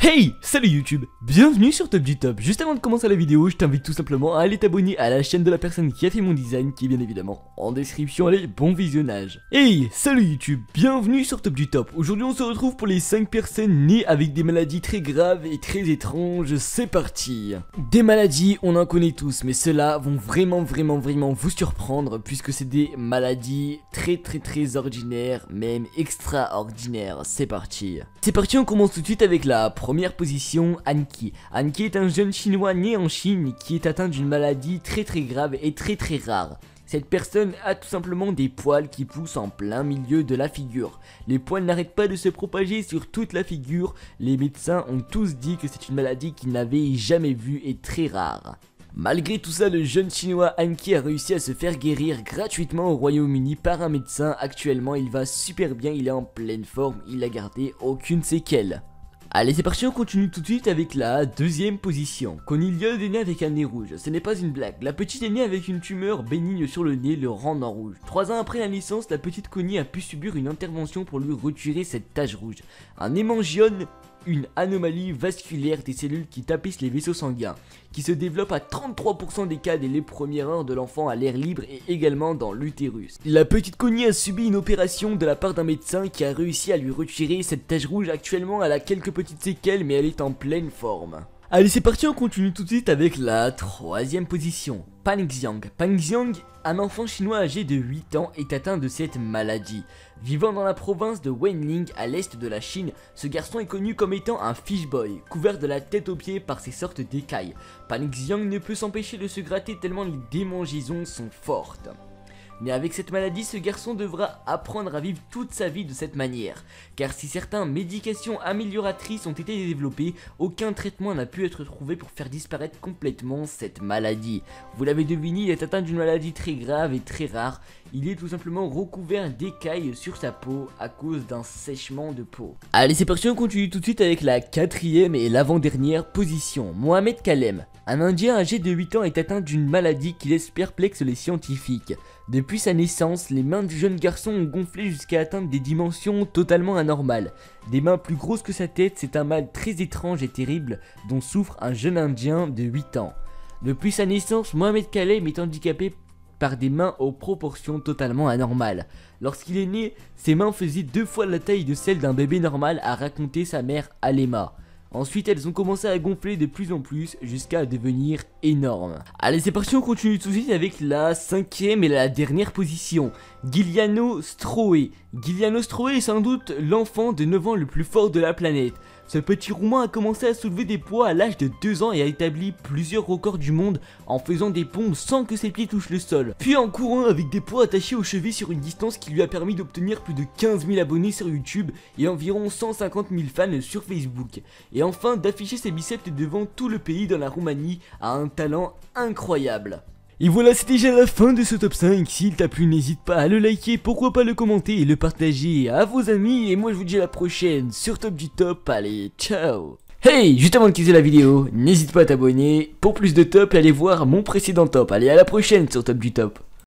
Hey, salut YouTube, bienvenue sur Top du Top. Juste avant de commencer la vidéo, je t'invite tout simplement à aller t'abonner à la chaîne de la personne qui a fait mon design, qui est bien évidemment en description. Allez, bon visionnage. Hey, salut YouTube, bienvenue sur Top du Top. Aujourd'hui on se retrouve pour les 5 personnes nées avec des maladies très graves et très étranges. C'est parti. Des maladies, on en connaît tous, mais ceux-là vont vraiment vous surprendre, puisque c'est des maladies très ordinaires, même extraordinaires. C'est parti. C'est parti, on commence tout de suite avec la première position, Anki. Anki est un jeune chinois né en Chine qui est atteint d'une maladie très grave et très rare. Cette personne a tout simplement des poils qui poussent en plein milieu de la figure. Les poils n'arrêtent pas de se propager sur toute la figure. Les médecins ont tous dit que c'est une maladie qu'ils n'avaient jamais vue et très rare. Malgré tout ça, le jeune chinois Anki a réussi à se faire guérir gratuitement au Royaume-Uni par un médecin. Actuellement, il va super bien, il est en pleine forme, il a gardé aucune séquelle. Allez, c'est parti, on continue tout de suite avec la deuxième position. Cornelia est née avec un nez rouge, ce n'est pas une blague. La petite est née avec une tumeur bénigne sur le nez, le rendant rouge. 3 ans après la naissance, la petite Connie a pu subir une intervention pour lui retirer cette tache rouge. Un hémangiome, une anomalie vasculaire des cellules qui tapissent les vaisseaux sanguins, qui se développe à 33% des cas dès les premières heures de l'enfant à l'air libre et également dans l'utérus. La petite Connie a subi une opération de la part d'un médecin qui a réussi à lui retirer cette tache rouge. Actuellement, elle a quelques petites séquelles, mais elle est en pleine forme. Allez, c'est parti, on continue tout de suite avec la troisième position. Pan Xiang. Pan Xiang, un enfant chinois âgé de 8 ans, est atteint de cette maladie. Vivant dans la province de Wenling, à l'est de la Chine, ce garçon est connu comme étant un fish boy, couvert de la tête aux pieds par ces sortes d'écailles. Pan Xiang ne peut s'empêcher de se gratter tellement les démangeaisons sont fortes. Mais avec cette maladie, ce garçon devra apprendre à vivre toute sa vie de cette manière. Car si certaines médications amélioratrices ont été développées, aucun traitement n'a pu être trouvé pour faire disparaître complètement cette maladie. Vous l'avez deviné, il est atteint d'une maladie très grave et très rare. Il est tout simplement recouvert d'écailles sur sa peau à cause d'un sèchement de peau. Allez, c'est parti, on continue tout de suite avec la quatrième et l'avant-dernière position. Mohamed Kalem. Un Indien âgé de 8 ans est atteint d'une maladie qui laisse perplexe les scientifiques. Depuis sa naissance, les mains du jeune garçon ont gonflé jusqu'à atteindre des dimensions totalement anormales. Des mains plus grosses que sa tête, c'est un mal très étrange et terrible dont souffre un jeune Indien de 8 ans. Depuis sa naissance, Mohamed Kalem est handicapé par des mains aux proportions totalement anormales. Lorsqu'il est né, ses mains faisaient 2 fois la taille de celle d'un bébé normal, a raconté sa mère Alema. Ensuite, elles ont commencé à gonfler de plus en plus jusqu'à devenir énormes. Allez, c'est parti, on continue tout de suite avec la cinquième et la dernière position. Giuliano Stroe. Giuliano Stroe est sans doute l'enfant de 9 ans le plus fort de la planète. Ce petit Roumain a commencé à soulever des poids à l'âge de 2 ans et a établi plusieurs records du monde en faisant des pompes sans que ses pieds touchent le sol. Puis en courant avec des poids attachés aux chevilles sur une distance qui lui a permis d'obtenir plus de 15 000 abonnés sur YouTube et environ 150 000 fans sur Facebook. Et enfin d'afficher ses biceps devant tout le pays dans la Roumanie a un talent incroyable. Et voilà, c'est déjà la fin de ce top 5, s'il t'a plu n'hésite pas à le liker, pourquoi pas le commenter et le partager à vos amis, et moi je vous dis à la prochaine sur Top du Top, allez ciao. Hey, juste avant de quitter la vidéo, n'hésite pas à t'abonner, pour plus de top, allez voir mon précédent top, allez à la prochaine sur Top du Top.